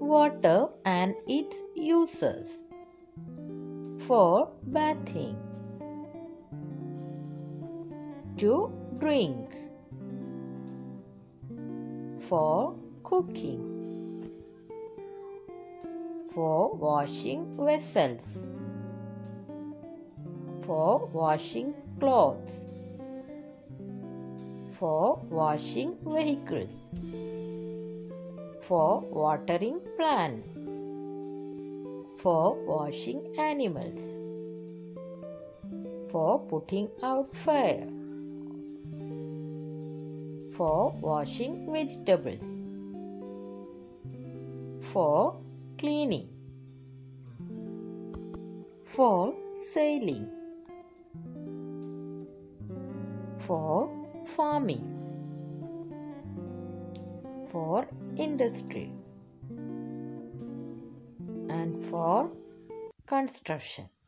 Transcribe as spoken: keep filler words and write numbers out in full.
Water and its uses. For bathing. To drink. For cooking. For washing vessels. For washing clothes. For washing vehicles. For watering plants. For washing animals. For putting out fire. For washing vegetables. For cleaning. For sailing. For farming. For industry. And for construction.